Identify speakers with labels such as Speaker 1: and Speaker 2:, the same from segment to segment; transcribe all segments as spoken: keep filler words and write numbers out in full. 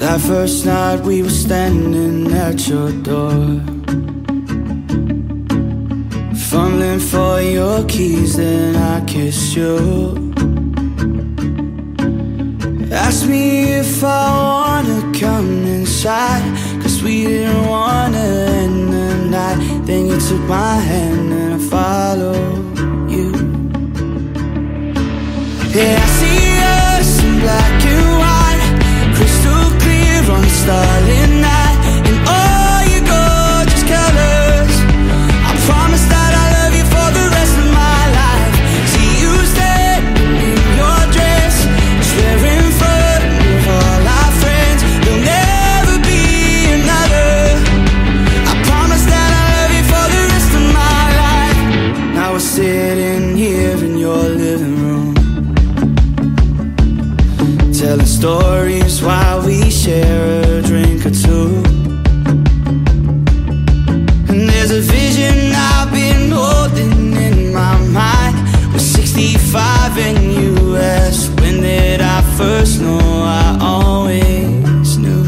Speaker 1: That first night we were standing at your door, fumbling for your keys, then I kissed you. Asked me if I wanna come inside, cause we didn't wanna end the night. Then you took my hand and I followed you. Yeah, I see us in black and white, crystal clear on the starlit night. And all your gorgeous colors, I promise that I love you for the rest of my life. See you standing in your dress, swearing of all our friends, there'll never be another. I promise that I love you for the rest of my life. Now we're sitting here in your living room, telling stories while we share a drink or two. And there's a vision I've been holding in my mind. We're sixty-five and U S. When did I first know? I always knew.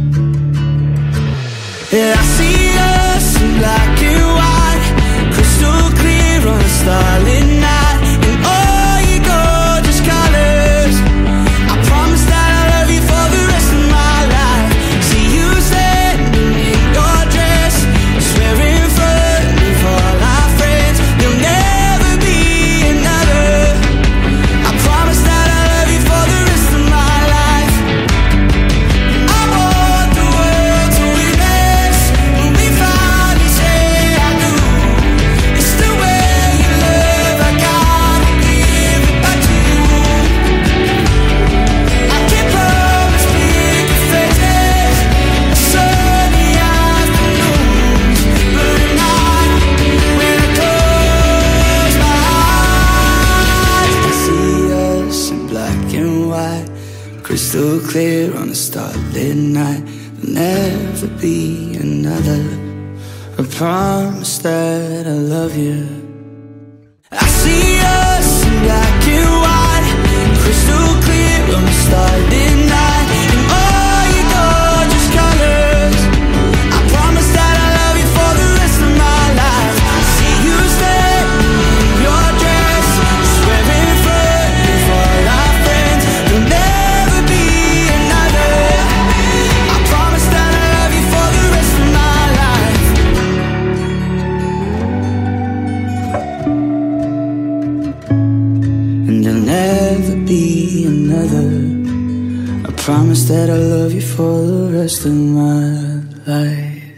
Speaker 1: Yeah, I see us in black and white, crystal clear on a starlit night. And all your gorgeous colors, I promise that I love you for the rest of my life. See you standing in your dress, swearing front of all our friends, there'll never be another. I promise that I love you for the rest of my life. I want the world to witness when we finally say I do. It's the way you love, I gotta give it back to you. I can't promise big faces, sunny afternoons, but at night when I close my eyes, I see us in black and white, crystal clear on a starlit night. There'll never be another. I promise that I love you. I see us in black and white, crystal clear on a starlit night. And all your gorgeous colors, I promise that I love you for the rest of my life. I see you standing in your dress, swearing front of all our friends, there'll never be another. I promise that I love you for the rest of my life. And there'll never be another. I promise that I love you for the rest of my life.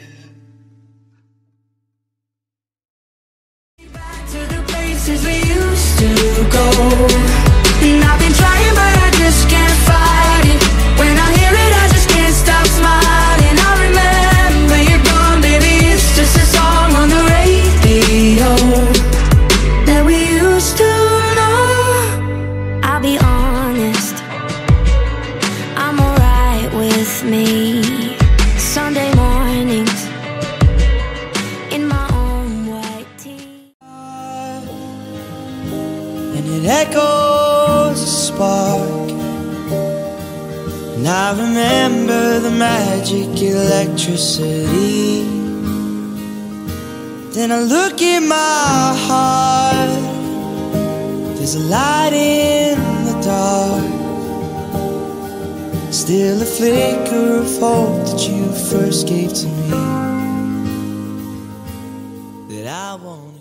Speaker 1: Back to the places we used to go. And I've been trying but I just can't fight it. When I hear it I just can't stop smiling. I remember you're gone, baby, it's just a song on the radio that we used to know.
Speaker 2: I'll be honest, I'm alright with me. Sunday mornings in my own white tee.
Speaker 1: And it echoes a spark, and I remember the magic electricity. Then I look in my heart, there's a light in the dark, still a flicker of hope that you first gave to me, that I won't